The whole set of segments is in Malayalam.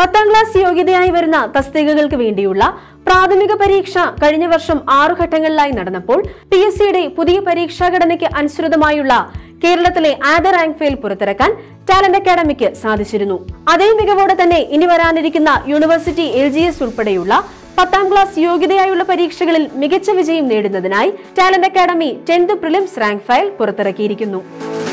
10ാം ക്ലാസ് യോഗ്യതയായി വരുന്ന തസ്തികകൾക്ക് വേണ്ടിയുള്ള പ്രാഥമിക പരീക്ഷ കഴിഞ്ഞ വർഷം 6 ഘട്ടങ്ങളിലായി നടന്നപ്പോൾ PSCയുടെ പുതിയ പരീക്ഷാ ഘടനയ്ക്ക് അനുസൃതമായുള്ള കേരളത്തിലെ ആദ്യ റാങ്ക് ഫയൽ പുറത്തിറക്കാൻ ടാലന്റ് അക്കാഡമിക്ക് സാധിച്ചിരുന്നു. അതേ മികവോടെ തന്നെ ഇനി വരാനിരിക്കുന്ന യൂണിവേഴ്സിറ്റി LGS ഉൾപ്പെടെയുള്ള 10ാം ക്ലാസ് യോഗ്യതയായുള്ള പരീക്ഷകളിൽ മികച്ച വിജയം നേടുന്നതിനായി talent academy 10th prelims rank file പുറത്തിറക്കിയിരിക്കുന്നു.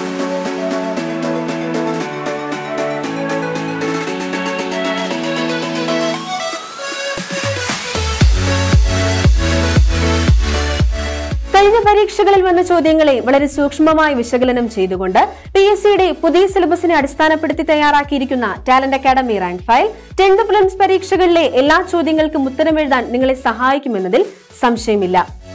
കഴിഞ്ഞ പരീക്ഷകളിൽ വന്ന ചോദ്യങ്ങളെ വളരെ സൂക്ഷ്മമായി വിശകലനം ചെയ്തുകൊണ്ട് PSCയുടെ പുതിയ സിലബസിനെ അടിസ്ഥാനപ്പെടുത്തി തയ്യാറാക്കിയിരിക്കുന്ന talent academy rank file 10th prelims പരീക്ഷകളിലെ എല്ലാ ചോദ്യങ്ങൾക്കും ഉത്തരം എഴുതാൻ നിങ്ങളെ സഹായിക്കുമെന്നതിൽ സംശയമില്ല.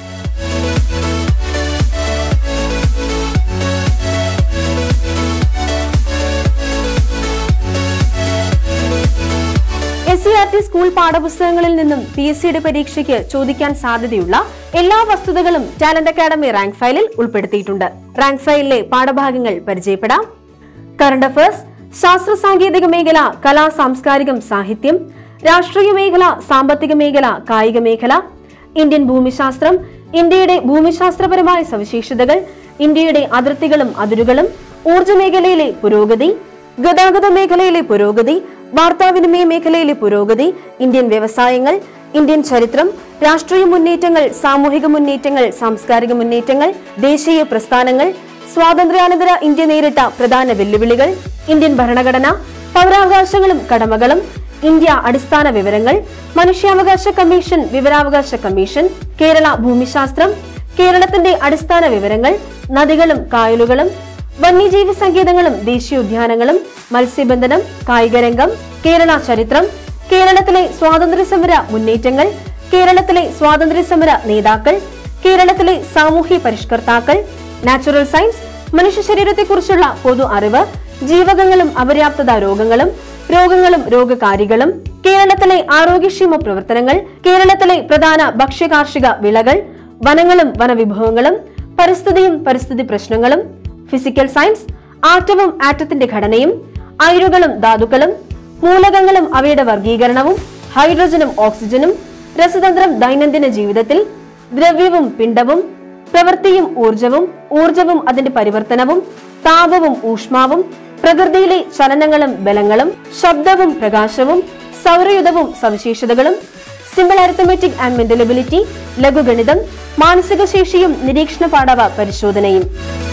SCERT സ്കൂൾ പാഠപുസ്തകങ്ങളിൽ നിന്നും PSCയുടെ പരീക്ഷയ്ക്ക് ചോദിക്കാൻ സാധ്യതയുള്ള എല്ലാ വസ്തുതകളും ടാലന്റ് അക്കാഡമി റാങ്ക് ഫയലിൽ ഉൾപ്പെടുത്തിയിട്ടുണ്ട്. റാങ്ക് ഫയലിലെ പാഠഭാഗങ്ങൾ പരിചയപ്പെടാം. കറന്റ് അഫയേഴ്സ്, ശാസ്ത്ര സാങ്കേതിക മേഖല, കലാ സാംസ്കാരികം സാഹിത്യം, രാഷ്ട്രീയ മേഖല, സാമ്പത്തിക മേഖല, കായിക മേഖല, ഇന്ത്യൻ ഭൂമിശാസ്ത്രം, ഇന്ത്യയുടെ ഭൂമിശാസ്ത്രപരമായ സവിശേഷതകൾ, ഇന്ത്യയുടെ അതിർത്തികളും അതിരുകളും, ഊർജ്ജ മേഖലയിലെ പുരോഗതി, ഗതാഗത മേഖലയിലെ പുരോഗതി, വാർത്താവിനിമയ മേഖലയിലെ പുരോഗതി, ഇന്ത്യൻ വ്യവസായങ്ങൾ, ഇന്ത്യൻ ചരിത്രം, രാഷ്ട്രീയ മുന്നേറ്റങ്ങൾ, സാമൂഹിക മുന്നേറ്റങ്ങൾ, സാംസ്കാരിക മുന്നേറ്റങ്ങൾ, ദേശീയ പ്രസ്ഥാനങ്ങൾ, സ്വാതന്ത്ര്യാനന്തര ഇന്ത്യ നേരിട്ട പ്രധാന വെല്ലുവിളികൾ, ഇന്ത്യൻ ഭരണഘടന, പൗരാവകാശങ്ങളും കടമകളും, ഇന്ത്യ അടിസ്ഥാന വിവരങ്ങൾ, മനുഷ്യാവകാശ കമ്മീഷൻ, വിവരാവകാശ കമ്മീഷൻ, കേരള ഭൂമിശാസ്ത്രം, കേരളത്തിന്റെ അടിസ്ഥാന വിവരങ്ങൾ, നദികളും കായലുകളും, വന്യജീവി സങ്കേതങ്ങളും ദേശീയോദ്യാനങ്ങളും, മത്സ്യബന്ധനം, കായികരംഗം, കേരള ചരിത്രം, കേരളത്തിലെ സ്വാതന്ത്ര്യ സമര മുന്നേറ്റങ്ങൾ, കേരളത്തിലെ സ്വാതന്ത്ര്യ സമര നേതാക്കൾ, കേരളത്തിലെ സാമൂഹ്യ പരിഷ്കർത്താക്കൾ, നാച്ചുറൽ സയൻസ്, മനുഷ്യ ശരീരത്തെക്കുറിച്ചുള്ള പൊതു അറിവ്, ജീവകങ്ങളും അപര്യാപ്തത രോഗങ്ങളും, രോഗങ്ങളും രോഗകാരികളും, കേരളത്തിലെ ആരോഗ്യക്ഷേമ പ്രവർത്തനങ്ങൾ, കേരളത്തിലെ പ്രധാന ഭക്ഷ്യകാർഷിക വിളകൾ, വനങ്ങളും വനവിഭവങ്ങളും, പരിസ്ഥിതിയും പരിസ്ഥിതി പ്രശ്നങ്ങളും, ഫിസിക്കൽ സയൻസ്, ആറ്റവും ആറ്റത്തിന്റെ ഘടനയും, അയിരുകളും ധാതുക്കളും, മൂലകങ്ങളും അവയുടെ വർഗീകരണവും, ഹൈഡ്രജനും ഓക്സിജനും, രസതന്ത്രം ദൈനംദിന ജീവിതത്തിൽ, ദ്രവ്യവും പിണ്ഡവും, പ്രവൃത്തിയും ഊർജവും, ഊർജവും അതിന്റെ പരിവർത്തനവും, താപവും ഊഷ്മാവും, പ്രകൃതിയിലെ ചലനങ്ങളും ബലങ്ങളും, ശബ്ദവും പ്രകാശവും, സൗരയുധവും സവിശേഷതകളും, simple arithmetic and mental ability, ലഘുഗണിതം, മാനസിക ശേഷിയും നിരീക്ഷണ പാഠവ പരിശോധനയും.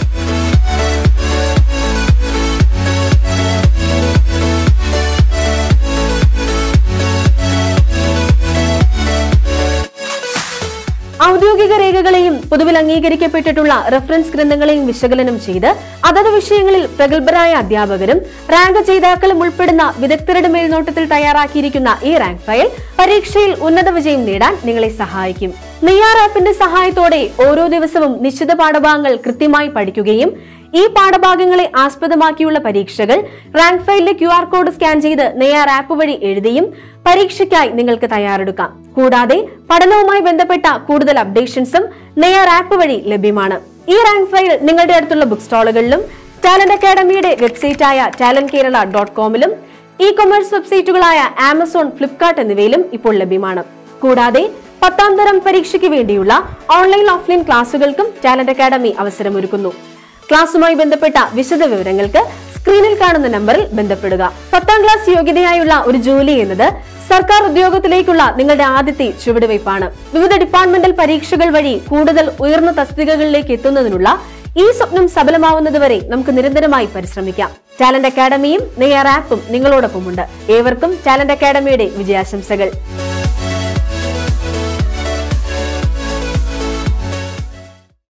ഔദ്യോഗിക രേഖകളെയും പൊതുവിൽ അംഗീകരിക്കപ്പെട്ടിട്ടുള്ള റഫറൻസ് ഗ്രന്ഥങ്ങളെയും വിശകലനം ചെയ്ത് അതത് വിഷയങ്ങളിൽ പ്രഗത്ഭരായ അധ്യാപകരും റാങ്ക് ജേതാക്കളും ഉൾപ്പെടുന്ന വിദഗ്ധരുടെ മേൽനോട്ടത്തിൽ തയ്യാറാക്കിയിരിക്കുന്ന ഈ റാങ്ക് ഫയൽ പരീക്ഷയിൽ ഉന്നത വിജയം നേടാൻ നിങ്ങളെ സഹായിക്കും. നെയ്യാർ ആപ്പിന്റെ സഹായത്തോടെ ഓരോ ദിവസവും നിശ്ചിത പാഠഭാഗങ്ങൾ കൃത്യമായി പഠിക്കുകയും ഈ പാഠഭാഗങ്ങളെ ആസ്പദമാക്കിയുള്ള പരീക്ഷകൾ റാങ്ക് ഫയലിലെ QR കോഡ് സ്കാൻ ചെയ്ത് നെയ്യാർ ആപ്പ് വഴി എഴുതിയും പരീക്ഷയ്ക്കായി നിങ്ങൾക്ക് തയ്യാറെടുക്കാം. കൂടാതെ പഠനവുമായി ബന്ധപ്പെട്ട കൂടുതൽ അപ്ഡേഷൻസും നെയ്യാർ ആപ്പ് വഴി ലഭ്യമാണ്. ഈ റാങ്ക് ഫയൽ നിങ്ങളുടെ അടുത്തുള്ള ബുക്ക് സ്റ്റാളുകളിലും ടാലന്റ് അക്കാഡമിയുടെ വെബ്സൈറ്റായ talentkerala.com ഇ-കൊമേഴ്സ് വെബ്സൈറ്റുകളായ ആമസോൺ, ഫ്ലിപ്കാർട്ട് എന്നിവയിലും ഇപ്പോൾ ലഭ്യമാണ്. കൂടാതെ 10ാം തരം പരീക്ഷയ്ക്ക് വേണ്ടിയുള്ള ഓൺലൈൻ ഓഫ്ലൈൻ ക്ലാസുകൾക്കും ടാലന്റ് അക്കാഡമി അവസരമൊരുക്കുന്നു. ക്ലാസുമായി ബന്ധപ്പെട്ട വിശദ വിവരങ്ങൾക്ക് സ്ക്രീനിൽ കാണുന്ന നമ്പറിൽ ബന്ധപ്പെടുക. 10ാം ക്ലാസ് യോഗ്യതയായുള്ള ഒരു ജോലി എന്നത് സർക്കാർ ഉദ്യോഗത്തിലേക്കുള്ള നിങ്ങളുടെ ആദ്യത്തെ ചുവടുവയ്പ്പാണ്. വിവിധ ഡിപ്പാർട്ട്മെന്റൽ പരീക്ഷകൾ വഴി കൂടുതൽ ഉയർന്ന തസ്തികകളിലേക്ക് എത്തുന്നതിനുള്ള ഈ സ്വപ്നം സഫലമാവുന്നതുവരെ നമുക്ക് നിരന്തരമായി പരിശ്രമിക്കാം. ടാലന്റ് അക്കാഡമിയും നെയ്യാർ ആപ്പും നിങ്ങളോടൊപ്പമുണ്ട്. ഏവർക്കും ടാലന്റ് അക്കാഡമിയുടെ വിജയാശംസകൾ.